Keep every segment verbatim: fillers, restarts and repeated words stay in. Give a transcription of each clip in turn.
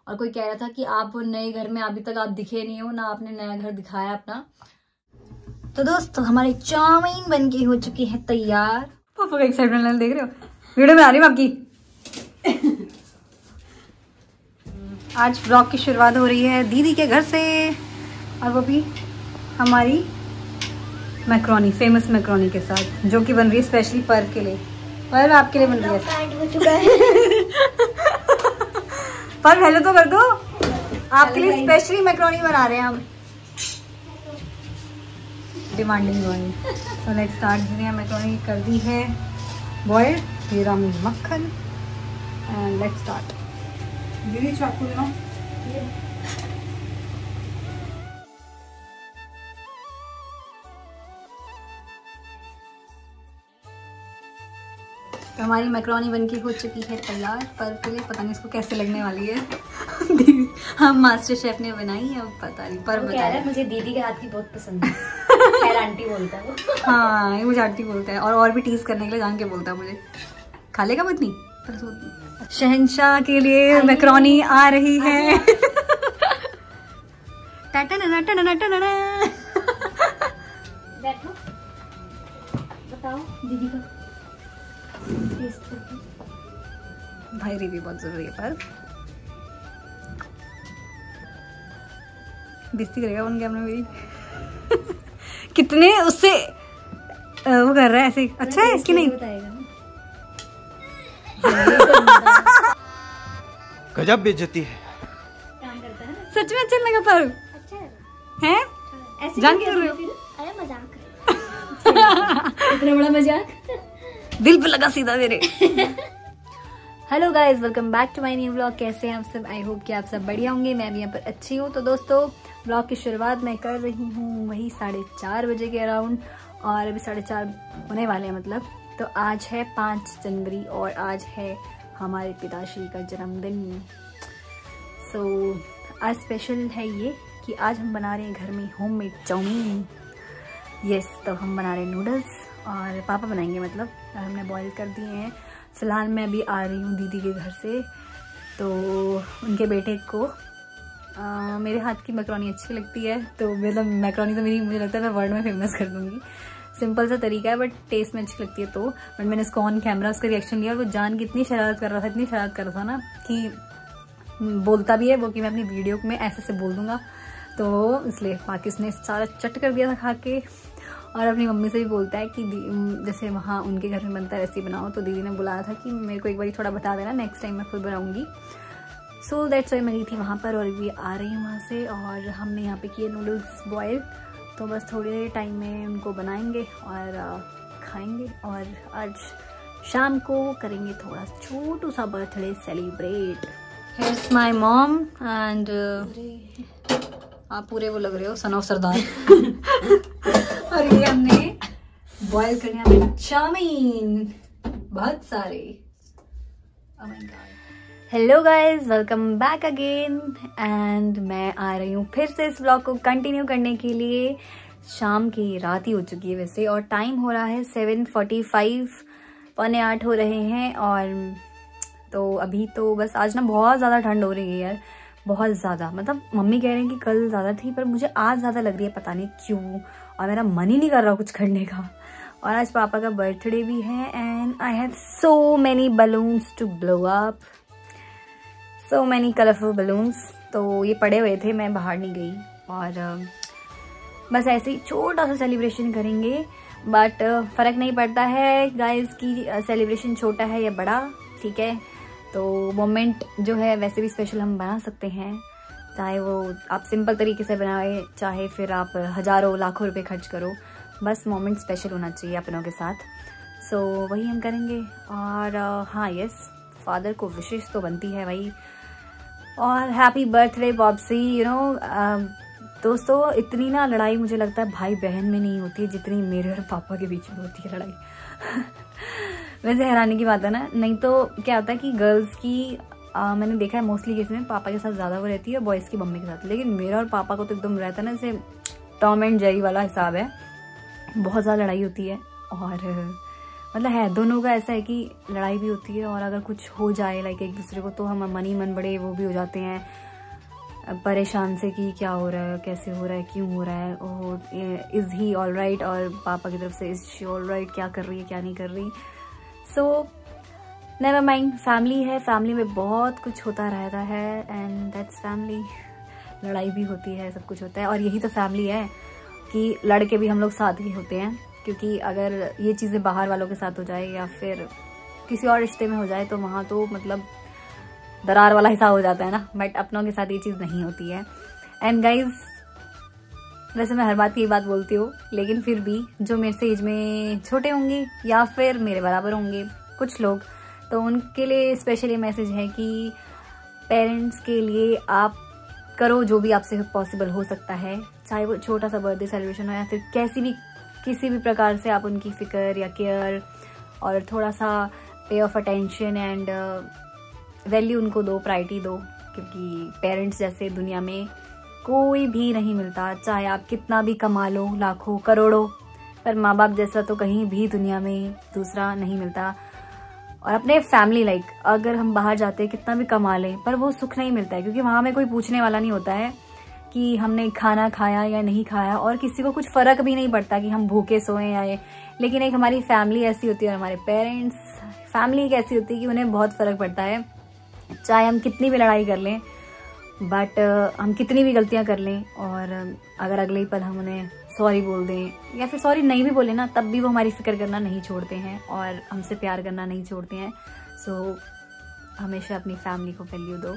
और कोई कह रहा था कि आप वो नए घर में अभी तक आप दिखे नहीं हो ना, आपने नया घर दिखाया अपना। तो दोस्तों हमारी चाउमीन बनके हो चुकी है तैयार। पापा का एक्साइटमेंट देख रहे हो, वीडियो में आ रही हूँ आपकी। आज ब्लॉग की शुरुआत हो रही है दीदी के घर से, और वो भी हमारी मैक्रोनी, फेमस मैक्रोनी के साथ, जो कि बन रही है स्पेशली पर्व के लिए। पर्व आपके लिए बन रही है। पर्व हेलो तो कर दो, आपके लिए स्पेशली मैक्रोनी बना रहे हैं हम। Demanding boy. So let's start. जिन्हें मैक्रोनी कर दी है बॉइल्ड, ये रहा मक्खन एंड लेट्स स्टार्ट। दीदी चाकू देना। तो हमारी मैक्रोनी बनके हो चुकी है तैयार पर्व के लिए। पता नहीं इसको कैसे लगने वाली है। दीदी हम मास्टर शेफ ने बनाई है, अब पता नहीं पर्व बता रहा है। मुझे दीदी के हाथ की बहुत पसंद है। खैर आंटी बोलता है वो। हाँ ये मुझे आंटी बोलता है, और और भी टीज करने के लिए जान के बोलता है मुझे। खा लेगा वो इतनी? शहंशाह के लिए मैक्रोनी आ रही है। बैठो, बताओ दीदी का टेस्ट करके। भाई भी बहुत जरूरी है पर बेइज्जती करेगा उन कैमरे मेरी। कितने उससे वो कर रहा है ऐसे। अच्छा है कि नहीं? गजब बेइज्जती है। काम करता है ना। सच में अच्छा लगा पर अच्छा है। ऐसे जान क्यों रहे हो? अरे मजाक। इतना बड़ा मजाक दिल पे लगा सीधा मेरे। Hello guys, welcome back to my new vlog. कैसे हैं आप सब? आई होप कि आप सब बढ़िया होंगे। मैं भी यहाँ पर अच्छी हूँ। तो दोस्तों व्लॉग की शुरुआत मैं कर रही हूँ वही साढ़े चार बजे के अराउंड, और अभी साढ़े चार होने वाले हैं मतलब। तो आज है पाँच जनवरी और आज है हमारे पिताश्री का जन्मदिन। सो so, आज स्पेशल है ये कि आज हम बना रहे हैं घर में होममेड चाउमीन। यस, तो हम बना रहे हैं नूडल्स और पापा बनाएंगे मतलब, और हमने बॉईल कर दिए हैं। फ़िलहाल मैं अभी आ रही हूँ दीदी के घर से, तो उनके बेटे को आ, मेरे हाथ की मैक्रोनी अच्छी लगती है। तो मतलब मैक्रोनी तो मेरी, मुझे लगता है मैं वर्ल्ड में फेमस कर दूँगी। सिंपल सा तरीका है बट टेस्ट में अच्छी लगती है। तो बट मैंने इसको ऑन कैमरा उसका रिएक्शन लिया और वो जान की इतनी शरारत कर रहा था, इतनी शरारत कर रहा था ना कि बोलता भी है वो कि मैं अपनी वीडियो में ऐसे से बोल दूँगा, तो इसलिए बाकी उसने सारा चट कर दिया था खा के। और अपनी मम्मी से भी बोलता है कि जैसे वहाँ उनके घर में बनता है वैसे बनाओ। तो दीदी ने बुलाया था कि मेरे को एक बार थोड़ा बता देना, नेक्स्ट टाइम मैं खुद बनाऊँगी। सो दैट्स वाई मैं गई थी वहाँ पर और भी आ रही हूँ वहाँ से। और हमने यहाँ पे किए नूडल्स बॉयल, तो बस थोड़े टाइम में उनको बनाएंगे और खाएंगे। और आज शाम को करेंगे थोड़ा छोटू सा birthday celebrate. Here's my mom and आप पूरे वो लग रहे हो सन ऑफ सरदार। और ये हमने बॉयल करने हमें चाउमीन बहुत सारे। oh my God. Hello guys, welcome back again and मैं आ रही हूँ फिर से इस व्लॉग को कंटिन्यू करने के लिए। शाम की रात ही हो चुकी है वैसे, और टाइम हो रहा है सेवन फोर्टी फाइव, पौने आठ हो रहे हैं। और तो अभी तो बस आज ना बहुत ज़्यादा ठंड हो रही है यार, बहुत ज़्यादा। मतलब मम्मी कह रहे हैं कि कल ज़्यादा थी पर मुझे आज ज़्यादा लग रही है, पता नहीं क्यों। और मेरा मन ही नहीं कर रहा कुछ करने का। और आज पापा का बर्थडे भी है and I have so many balloons to blow up, so many colourful balloons. तो ये पड़े हुए थे, मैं बाहर नहीं गई। और बस ऐसे ही छोटा सा सेलिब्रेशन करेंगे, बट फ़र्क नहीं पड़ता है गाइस की सेलिब्रेशन छोटा है या बड़ा, ठीक है। तो मोमेंट जो है वैसे भी स्पेशल हम बना सकते हैं, चाहे वो आप सिंपल तरीके से बनाए, चाहे फिर आप हज़ारों लाखों रुपए खर्च करो, बस मोमेंट स्पेशल होना चाहिए अपनों के साथ। सो so, वही हम करेंगे। और हाँ यस, फादर को विशेष तो बनती है भाई। और happy birthday Popsy. You know दोस्तों, इतनी ना लड़ाई मुझे लगता है भाई बहन में नहीं होती है जितनी मेरे और पापा के बीच में होती है लड़ाई। वैसे हैरानी की बात है ना, नहीं तो क्या होता है कि गर्ल्स की आ, मैंने देखा है मोस्टली केस में पापा के साथ ज़्यादा वो रहती है और बॉयज़ की मम्मी के साथ। लेकिन मेरा और पापा को तो एकदम रहता है ना, जैसे टॉम एंड जेरी वाला हिसाब है। बहुत ज़्यादा लड़ाई होती है और मतलब है दोनों का ऐसा है कि लड़ाई भी होती है और अगर कुछ हो जाए लाइक एक दूसरे को तो हम मन ही मन बड़े वो भी हो जाते हैं परेशान से कि क्या हो रहा है, कैसे हो रहा है, क्यों हो रहा है, oh is he all right, और पापा की तरफ से इज़ शी ऑल राइट, क्या कर रही है क्या नहीं कर रही। सो नेवर माइंड, फैमिली है, फैमिली में बहुत कुछ होता रहता है एंड दैट्स फैमिली। लड़ाई भी होती है, सब कुछ होता है और यही तो फैमिली है कि लड़के भी हम लोग साथ ही होते हैं, क्योंकि अगर ये चीज़ें बाहर वालों के साथ हो जाए या फिर किसी और रिश्ते में हो जाए तो वहाँ तो मतलब दरार वाला हिसाब हो जाता है ना, बट अपनों के साथ ये चीज़ नहीं होती है। एंड गाइज, वैसे मैं हर बात की बात बोलती हूँ, लेकिन फिर भी जो मेरे से एज में छोटे होंगे या फिर मेरे बराबर होंगे कुछ लोग, तो उनके लिए स्पेशली मैसेज है कि पेरेंट्स के लिए आप करो जो भी आपसे पॉसिबल हो सकता है, चाहे वो छोटा सा बर्थडे सेलिब्रेशन हो या फिर कैसी भी किसी भी प्रकार से आप उनकी फिक्र या केयर और थोड़ा सा पे ऑफ अटेंशन एंड वैल्यू उनको दो, प्रायोरिटी दो, क्योंकि पेरेंट्स जैसे दुनिया में कोई भी नहीं मिलता। चाहे आप कितना भी कमा लो, लाखों करोड़ों, पर माँ बाप जैसा तो कहीं भी दुनिया में दूसरा नहीं मिलता। और अपने फैमिली लाइक अगर हम बाहर जाते हैं कितना भी कमा लें पर वो सुख नहीं मिलता है, क्योंकि वहाँ में कोई पूछने वाला नहीं होता है कि हमने खाना खाया या नहीं खाया, और किसी को कुछ फ़र्क भी नहीं पड़ता कि हम भूखे सोएं या ये। लेकिन एक हमारी फैमिली ऐसी होती है और हमारे पेरेंट्स फैमिली एक ऐसी होती है कि उन्हें बहुत फ़र्क पड़ता है, चाहे हम कितनी भी लड़ाई कर लें, बट हम कितनी भी गलतियां कर लें, और अगर अगले ही पल हम उन्हें सॉरी बोल दें या फिर सॉरी नहीं भी बोले ना, तब भी वो हमारी फिक्र करना नहीं छोड़ते हैं और हमसे प्यार करना नहीं छोड़ते हैं। सो so, हमेशा अपनी फैमिली को वैल्यू दो।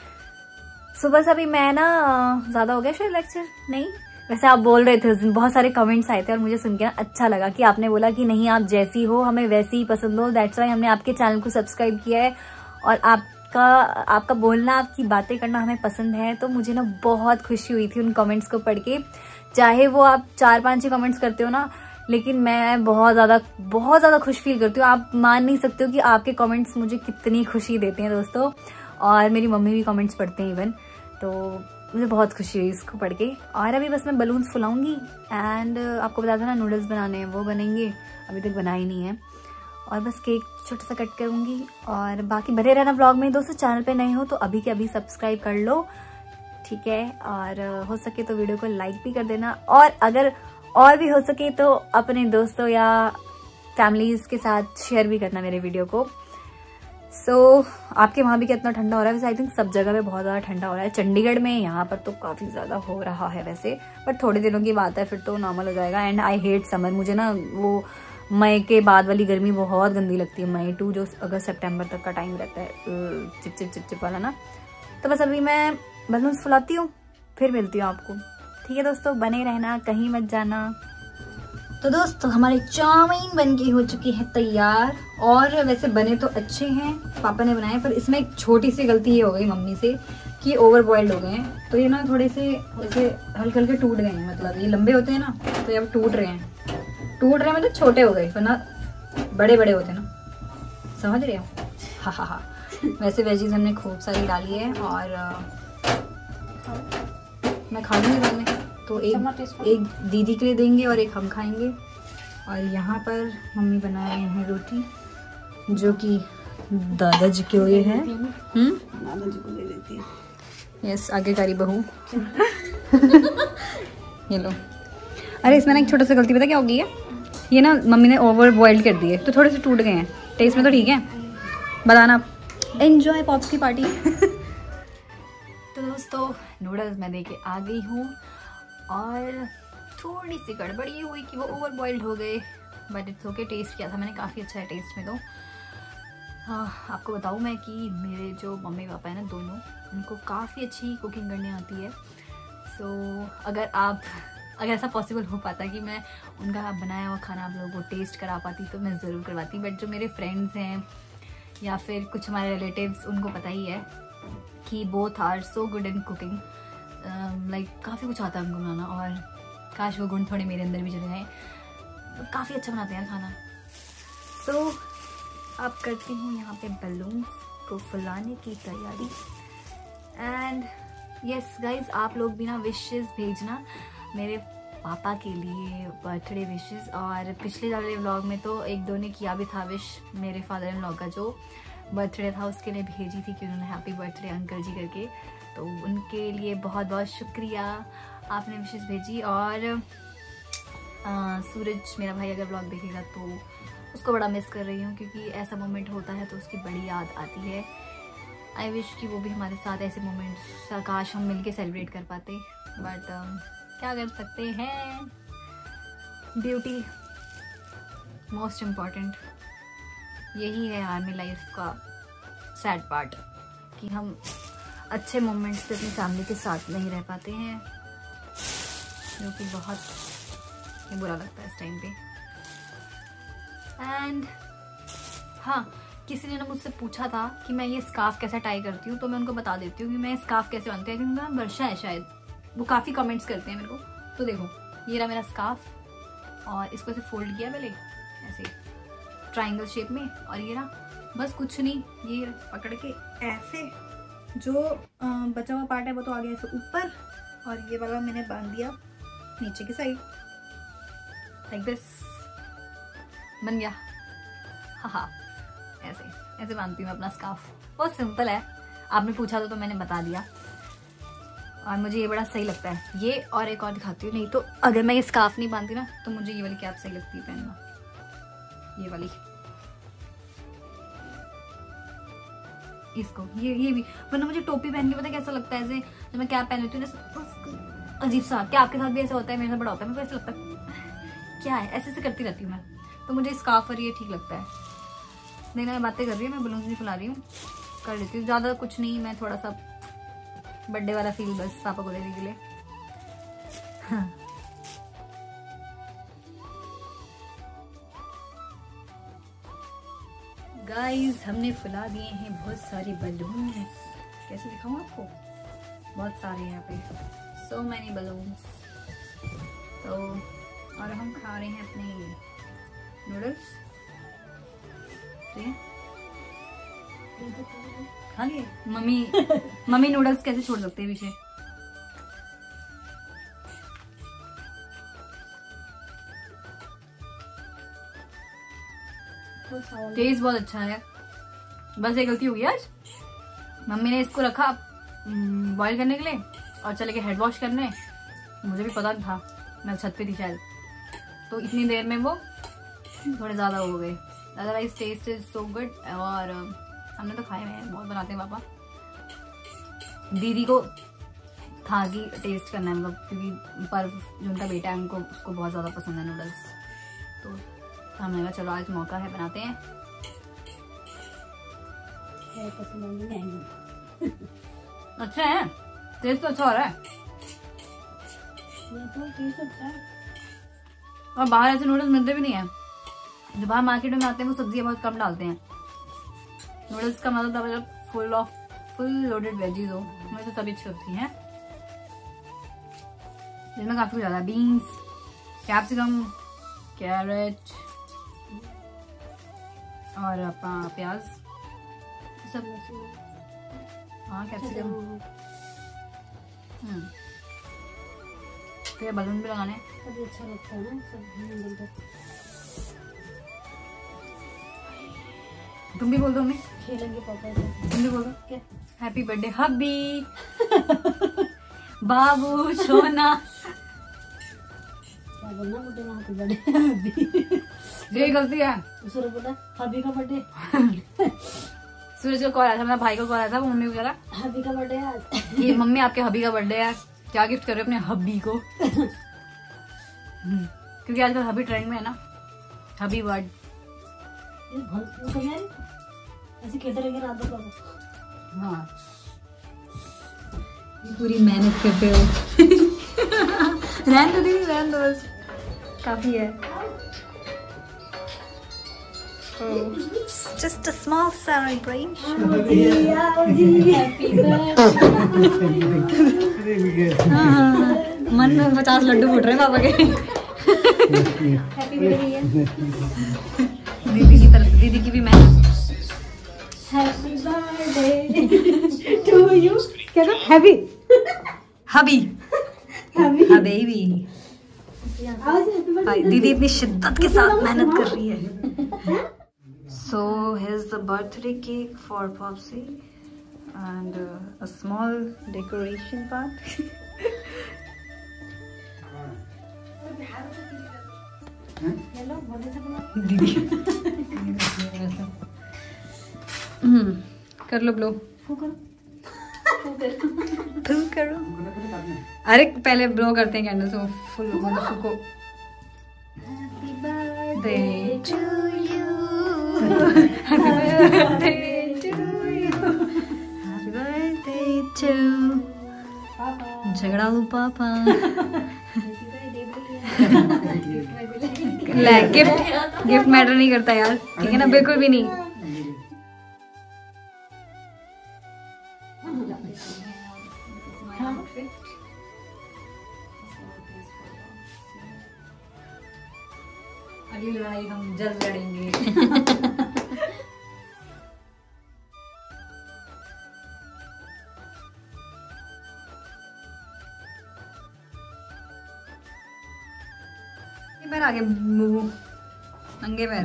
सो so, बस अभी मैं ना ज़्यादा हो गया शायद लेक्चर, नहीं वैसे आप बोल रहे थे उस दिन, बहुत सारे कमेंट्स आए थे और मुझे सुन के ना अच्छा लगा कि आपने बोला कि नहीं आप जैसी हो हमें वैसी ही पसंद हो, दैट्स वाई हमने आपके चैनल को सब्सक्राइब किया है और आप का आपका बोलना, आपकी बातें करना हमें पसंद है। तो मुझे ना बहुत खुशी हुई थी उन कमेंट्स को पढ़ के, चाहे वो आप चार पांच ही कमेंट्स करते हो ना, लेकिन मैं बहुत ज़्यादा बहुत ज़्यादा खुश फील करती हूँ। आप मान नहीं सकते हो कि आपके कमेंट्स मुझे कितनी खुशी देते हैं दोस्तों, और मेरी मम्मी भी कमेंट्स पढ़ते हैं इवन, तो मुझे बहुत खुशी हुई इसको पढ़ के। और अभी बस मैं बलून्स फुलाऊँगी एंड आपको बता था ना नूडल्स बनाने हैं, वो बनेंगे, अभी तक बनाए नहीं है, और बस केक छोटा सा कट करूँगी। और बाकी बने रहना ब्लॉग में दोस्तों। चैनल पे नए हो तो अभी के अभी सब्सक्राइब कर लो, ठीक है, और हो सके तो वीडियो को लाइक भी कर देना, और अगर और भी हो सके तो अपने दोस्तों या फैमिलीज़ के साथ शेयर भी करना मेरे वीडियो को। सो so, आपके वहाँ भी कितना ठंडा हो रहा है? वैसे आई थिंक सब जगह पे बहुत ज़्यादा ठंडा हो रहा है, चंडीगढ़ में यहाँ पर तो काफ़ी ज़्यादा हो रहा है वैसे, बट थोड़े दिनों की बात है, फिर तो नॉर्मल हो जाएगा। एंड आई हेट समर, मुझे ना वो मई के बाद वाली गर्मी बहुत गंदी लगती है, मई टू जो अगस्त सितंबर तक का टाइम रहता है, चिप चिप चिप चिप वाला ना। तो बस अभी मैं बलून्स फुलाती हूँ, फिर मिलती हूँ आपको, ठीक है दोस्तों, बने रहना, कहीं मत जाना। तो दोस्तों हमारे चाउमीन बन के हो चुकी है तैयार, और वैसे बने तो अच्छे हैं, पापा ने बनाए, पर इसमें एक छोटी सी गलती ये हो गई मम्मी से कि ओवर बॉइल्ड हो गए हैं, तो ये ना थोड़े से ऐसे हल्के हल्के टूट गए हैं, मतलब ये लंबे होते हैं ना तो ये अब टूट रहे हैं, टूट रहे हैं मतलब छोटे हो गए, वरना बड़े बड़े होते ना, समझ रहे हो? हाँ हाँ हाँ। वैसे वेजीज हमने खूब सारी डाली है, और मैं खा लूँगी बाद में, तो एक एक दीदी के लिए देंगे और एक हम खाएंगे। और यहाँ पर मम्मी बना रहे हैं रोटी, जो कि दादाजी के लिए है, हम्म दादाजी को ले लेती है, यस आगे कारी बहू। ये लो। अरे इसमें ना एक छोटा सा गलती पता क्या हो गई है, ये ना मम्मी ने ओवर बॉइल्ड कर दिए तो थोड़े से टूट गए हैं, टेस्ट में तो ठीक है, बताना। एंजॉय पॉप्स की पार्टी। तो दोस्तों नूडल्स मैं दे के आ गई हूँ, और थोड़ी सी गड़बड़ी ये हुई कि वो ओवर बॉइल्ड हो गए, बट इट्स ओके, टेस्ट किया था मैंने, काफ़ी अच्छा है टेस्ट में। तो हाँ आपको बताऊँ मैं कि मेरे जो मम्मी पापा हैं ना दोनों, उनको काफ़ी अच्छी कुकिंग करनी आती है। सो so, अगर आप अगर ऐसा पॉसिबल हो पाता कि मैं उनका बनाया हुआ खाना आप लोगों को टेस्ट करा पाती तो मैं ज़रूर करवाती, बट जो मेरे फ्रेंड्स हैं या फिर कुछ हमारे रिलेटिव्स, उनको पता ही है कि both are so good in cooking, like काफ़ी कुछ आता है उनको बनाना, और काश वो गुण थोड़े मेरे अंदर भी चले जाएँ, तो काफ़ी अच्छा बनाते हैं खाना। सो so, अब करती हूँ यहाँ पे बलून्स को फुलाने की तैयारी। एंड यस गाइज, आप लोग भी ना विशेस भेजना, मेरे पापा के लिए बर्थडे विशेस। और पिछले वाले व्लॉग में तो एक दो ने किया भी था विश, मेरे फादर इन लॉ का जो बर्थडे था उसके लिए भेजी थी कि उन्होंने हैप्पी बर्थडे अंकल जी करके, तो उनके लिए बहुत बहुत शुक्रिया, आपने विशेस भेजी। और आ, सूरज मेरा भाई अगर व्लॉग देखेगा तो उसको बड़ा मिस कर रही हूँ, क्योंकि ऐसा मोमेंट होता है तो उसकी बड़ी याद आती है। आई विश कि वो भी हमारे साथ ऐसे मोमेंट्स काश हम मिलके सेलिब्रेट कर पाते, बट क्या कर सकते हैं, ड्यूटी मोस्ट इम्पॉर्टेंट। यही है आर्मी लाइफ का सैड पार्ट कि हम अच्छे मोमेंट्स पे अपनी फैमिली के साथ नहीं रह पाते हैं, जो कि बहुत बुरा लगता है इस टाइम पे। एंड हाँ, किसी ने ना मुझसे पूछा था कि मैं ये स्कार्फ कैसे टाई करती हूँ, तो मैं उनको बता देती हूँ कि मैं स्कार्फ कैसे बनती हूँ, क्योंकि मैं वर्षा है शायद, वो काफ़ी कमेंट्स करते हैं मेरे को। तो देखो ये रहा मेरा स्कार्फ, और इसको ऐसे फोल्ड किया पहले ऐसे ट्रायंगल शेप में, और ये रहा, बस कुछ नहीं, ये पकड़ के ऐसे जो बचा हुआ पार्ट है वो तो आ गया ऐसे ऊपर, और ये वाला मैंने बांध दिया नीचे की साइड लाइक दिस, बन गया। हाँ हाँ, ऐसे ऐसे बांधती हूँ अपना स्कार्फ, बहुत सिंपल है, आपने पूछा था तो मैंने बता दिया, और मुझे ये बड़ा सही लगता है। ये और एक और दिखाती हूँ, नहीं तो अगर मैं ये स्कार्फ नहीं बांधती ना तो मुझे ये वाली कैप सही लगती है पहनना, ये वाली, इसको ये ये भी, वरना मुझे टोपी पहन के पता कैसा लगता है, ऐसे जब मैं कैप पहन लेती हूँ ना अजीब सा, क्या आपके साथ भी ऐसा होता है, मेरे साथ बड़ा होता है, मेरे को ऐसा लगता है क्या है, ऐसे ऐसे करती रहती हूँ मैं, तो मुझे स्कार्फ और ये ठीक लगता है। नहीं मैं बातें कर रही हूँ, मैं बलून्स नहीं फुला रही हूँ, कर लेती हूँ, ज़्यादा कुछ नहीं, मैं थोड़ा सा बर्थडे वाला फील बस पापा को देने के लिए। हाँ। गाइस हमने फुला दिए हैं बहुत सारे बलून, कैसे दिखाऊँ आपको, बहुत सारे हैं यहाँ पे, सो मैनी बलून्स। तो और हम खा रहे हैं अपने नूडल्स, खा लिए मम्मी मम्मी नूडल्स कैसे छोड़ सकते हैं पीछे। टेस्ट बहुत अच्छा है, बस एक गलती हो गई आज, मम्मी ने इसको रखा बॉईल करने के लिए और चले गए हेड वॉश करने, मुझे भी पता नहीं था, मैं छत पे थी शायद, तो इतनी देर में वो थोड़े ज़्यादा हो गए। Otherwise taste is so good, और हमने तो खाए हैं, बहुत बनाते हैं पापा। दीदी को था कि टेस्ट करना है, मतलब क्योंकि पर जो उनका बेटा है उनको उसको बहुत ज़्यादा पसंद है नूडल्स, तो हमने कहा चलो आज मौका है बनाते हैं। अच्छा है, टेस्ट तो अच्छा हो रहा है, और बाहर ऐसे नूडल्स मिलते भी नहीं है, जो बाहर मार्केट में आते हैं वो सब्जियां बहुत कम डालते हैं। नूडल्स का मतलब मतलब full of full loaded veggies हो, मुझे तो तभी अच्छी लगती हैं, जिसमें काफी कुछ ज्यादा बीन्स, कैप्सिकम, कैरेट और अपना प्याज सब, हाँ कैप्सिकम, हम्म फिर बलून भी लगाने, तभी अच्छा लगता है ना सब। तुम भी बोल दो, मैं खेलेंगे पापा से, तुम भी बोल दो क्या, हैप्पी बर्थडे हब्बी बाबू सोना, क्या बोलना बुड्ढे में हैप्पी बर्थडे, ये गलती है, दूसरा बोला हब्बी का बर्थडे। सूरज को कॉल आया था, मेरा भाई को कॉल आया था, मम्मी को कह रहा हब्बी का बर्थडे आज, ये मम्मी आपके हब्बी का बर्थडे है, क्या गिफ्ट कर रहे हो अपने हब्बी को। क्योंकि आजकल हब्बी ट्रेंड में है ना, हब्बी वर्ड, ऐसे कहते रहेंगे रात भर। हाँ पूरी मेहनत करते हो। रहन दो दीदी, रहन दो, बस काफी है। Just a small celebration. मन में पचास लड्डू फूट रहे हैं पापा के। दीदी की तरफ से, दीदी की भी मेहनत। Happy birthday to you. क्या था? हैप्पी हबी हबेबी। दीदी इतनी शिद्दत के साथ मेहनत कर रही है। सो here's the birthday cake for Popsy and uh, a small decoration part. दीदी हम्म कर लो ब्लो फुल करो। अरे पहले ब्लो करते हैं कैंडल तो फुल मतलब फूको। Happy birthday to you, happy birthday to you, happy birthday to झगड़ालू पापा। ले गिफ्ट गिफ्ट मैटर नहीं करता यार, ठीक है ना, बिल्कुल भी नहीं। अगली लड़ाई हम जल्द लड़ेंगे। पैर आगे नंगे पैर।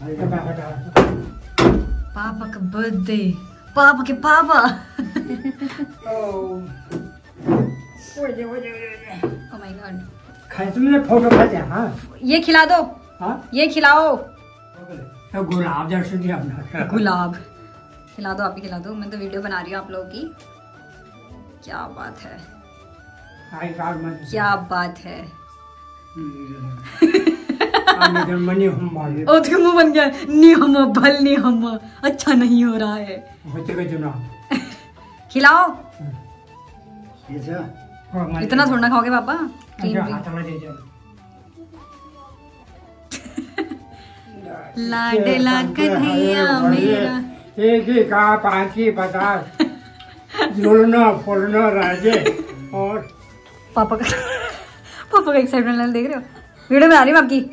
पापा का बर्थडे, पापा के पापा। ओह माय गॉड, खाए तुमने फोटो खाते हैं? हाँ ये खिला दो। हाँ ये खिलाओ। तो गुलाब जैसे दिया अपना गुलाब खिला दो, आप ही खिला दो। मैं तो वीडियो बना रही हूँ आप लोगों की। क्या बात है, क्या बात है। ओ तो मुंह बन गया। नियम भल नियम अच्छा नहीं हो रहा है। खिलाओ। इतना थोड़ा खाओगे पापा? लाडला कन्हैया मेरा। एक ही का पाँच ही पचास जुड़ना फुलना राजे। और पापा का पापा का एक्साइटमेंट देख रहे हो? वीडियो बना रही हूँ आपकी।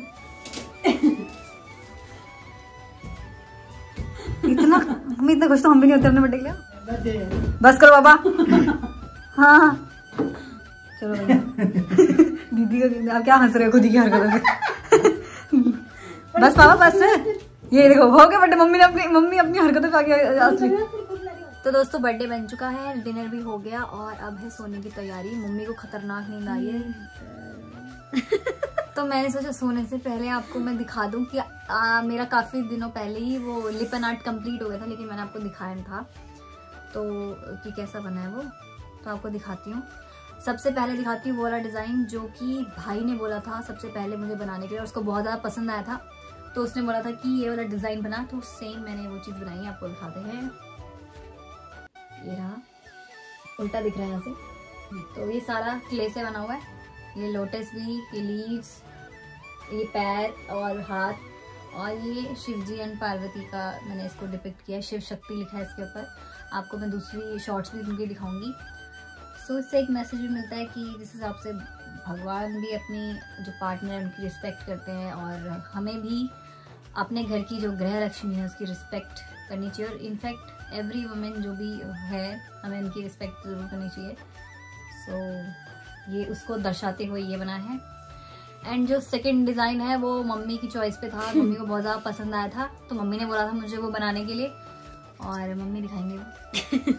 इतना हम इतना खुश तो हम भी नहीं होते अपने बर्थडे के लिए। बस करो बाबा। हाँ चलो भैया। दीदी का आप क्या हंस रहे हो खुद ही की हरकतों पे। बस पापा बस। ये देखो हो गया बर्थडे। मम्मी ने अपनी मम्मी अपनी हरकतों पे आगे असली। तो दोस्तों बर्थडे बन चुका है, डिनर भी हो गया और अब है सोने की तैयारी। मम्मी को खतरनाक नींद आई है। तो मैंने सोचा सोने से पहले आपको मैं दिखा दूं कि आ, मेरा काफ़ी दिनों पहले ही वो लिप एंड आर्ट कंप्लीट हो गया था, लेकिन मैंने आपको दिखाया था तो कि कैसा बना है वो। तो आपको दिखाती हूँ। सबसे पहले दिखाती हूँ वो वाला डिज़ाइन जो कि भाई ने बोला था सबसे पहले मुझे बनाने के लिए, और उसको बहुत ज़्यादा पसंद आया था। तो उसने बोला था कि ये वाला डिज़ाइन बना, तो सेम मैंने वो चीज़ बनाई है। आपको दिखाते हैं। ये रहा, उल्टा दिख रहा है यहाँ से। तो ये सारा क्ले से बना हुआ है। ये लोटस भी, ये लीव्स, ये पैर और हाथ, और ये शिव जी एंड पार्वती का मैंने इसको डिपिक्ट किया है। शिव शक्ति लिखा है इसके ऊपर। आपको मैं दूसरी शॉर्ट्स भी उनकी दिखाऊंगी। सो इससे एक मैसेज भी मिलता है कि जिस हिसाब से भगवान भी अपनी जो पार्टनर है उनकी रिस्पेक्ट करते हैं, और हमें भी अपने घर की जो गृह लक्ष्मी है उसकी रिस्पेक्ट करनी चाहिए। और इनफैक्ट एवरी वुमेन जो भी है हमें उनकी रिस्पेक्ट ज़रूर करनी चाहिए। सो so, ये उसको दर्शाते हुए ये बना है। एंड जो सेकंड डिज़ाइन है वो मम्मी की चॉइस पे था। मम्मी को बहुत ज़्यादा पसंद आया था, तो मम्मी ने बोला था मुझे वो बनाने के लिए, और मम्मी दिखाएंगे वो।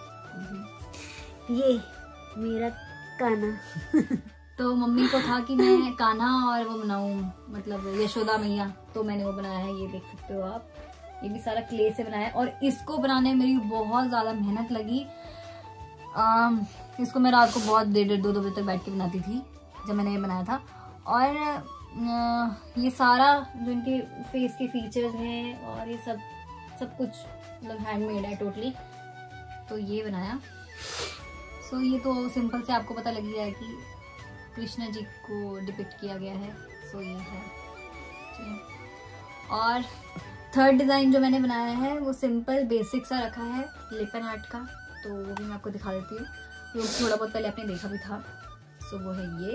ये मेरा कान्हा। तो मम्मी को था कि मैं कान्हा और वो बनाऊं, मतलब यशोदा मैया, तो मैंने वो बनाया है। ये देख सकते हो आप, ये भी सारा क्ले से बनाया है। और इसको बनाने में मेरी बहुत ज़्यादा मेहनत लगी। आ, इसको मैं रात को बहुत देर देर दो दो बजे तक बैठ के बनाती थी जब मैंने ये बनाया था। और आ, ये सारा जो इनके फेस के फीचर्स हैं और ये सब सब कुछ मतलब हैंडमेड है टोटली। तो ये बनाया। सो ये तो सिंपल से आपको पता लग गया है कि कृष्ण जी को डिपिक्ट किया गया है। सो ये है। और थर्ड डिज़ाइन जो मैंने बनाया है वो सिंपल बेसिक सा रखा है लिप एंड आर्ट का, तो वो भी मैं आपको दिखा देती हूँ। वो थोड़ा बहुत पहले आपने देखा भी था। सो वो है ये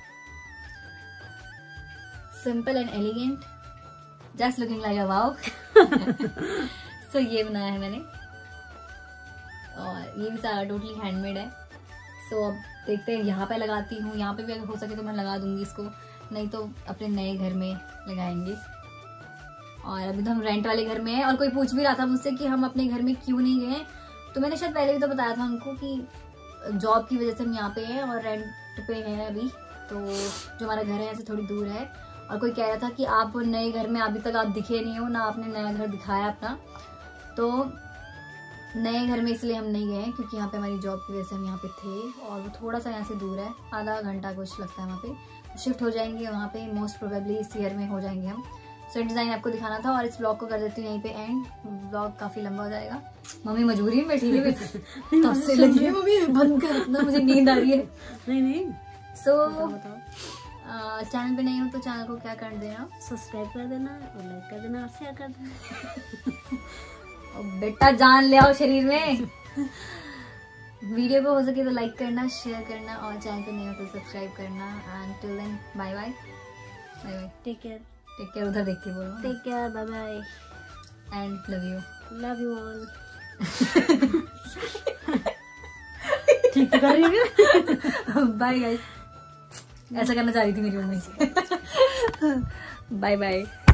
simple and elegant, just looking like a wow. So ये बनाया है मैंने, और ये भी सारा टोटली हैंडमेड है। सो so, अब देखते हैं। यहाँ पे लगाती हूँ, यहाँ पे भी अगर हो सके तो मैं लगा दूंगी इसको, नहीं तो अपने नए घर में लगाएंगे। और अभी तो हम रेंट वाले घर में हैं। और कोई पूछ भी रहा था मुझसे कि हम अपने घर में क्यों नहीं गए, तो मैंने शायद पहले भी तो बताया था उनको कि जॉब की वजह से हम यहाँ पे हैं और रेंट पे हैं अभी। तो जो हमारा घर है ऐसे थोड़ी दूर है। और कोई कह रहा था कि आप नए घर में अभी तक आप दिखे नहीं हो, ना आपने नया घर दिखाया अपना। तो नए घर में इसलिए हम नहीं गए क्योंकि यहाँ पे हमारी जॉब की वजह से हम यहाँ पे थे और वो थोड़ा सा यहाँ से दूर है, आधा घंटा कुछ लगता है वहाँ पे। शिफ्ट हो जाएंगे वहाँ पे, मोस्ट प्रोबेबली इस ईयर में हो जाएंगे हम। सो डिज़ाइन आपको दिखाना था और इस ब्लॉग को कर देती हूँ यहीं पे एंड। ब्लॉग काफ़ी लंबा हो जाएगा। मम्मी मजबूरी में बैठी है, तब से लगी है मम्मी बंद कर ना, मुझे नींद आ रही है। नहीं नहीं सो चैनल पे नहीं हो तो चैनल को क्या कर देना, सब्सक्राइब कर देना और लाइक कर देना और शेयर कर देना। और बेटा जान ले आओ शरीर में। वीडियो को हो सके तो लाइक करना, शेयर करना और चैनल पे नहीं हो तो सब्सक्राइब करना। And till then bye bye bye bye, take care take care. उधर देख के बोलो take care, bye bye and love you love you all. ठीक तो कर रही है। बाय गाइस, ऐसा करना चाह रही थी मेरी मम्मी। Bye bye.